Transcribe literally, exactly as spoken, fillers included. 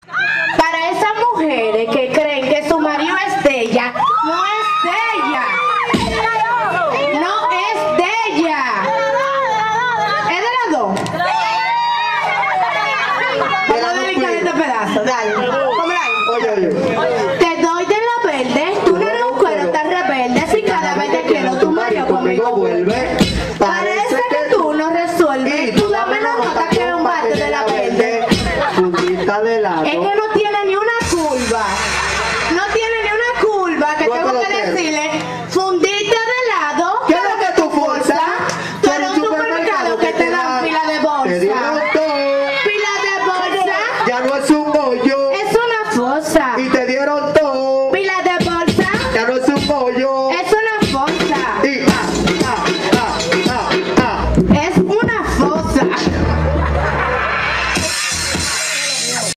Para esas mujeres que creen que su marido es de ella, no es de ella. No es de ella. ¿Es de las dos? Vamos a dedicar este pedazo, dale. Cómela ahí. Te doy de la verde, tú no eres un cuero tan rebelde. Si cada vez te quiero, tu marido conmigo vuelve. Parece que tú no resuelves. Tú dame la nota que es un bate de la verde. De lado. Es que no tiene ni una curva. No tiene ni una curva que tengo que decirle. Fundita de lado. ¿Qué es lo que tú fuerzas? Tú eres un supermercado que te dan pila de bolsa. Te digo todo. Pila de bolsa. Ya no es un bollo.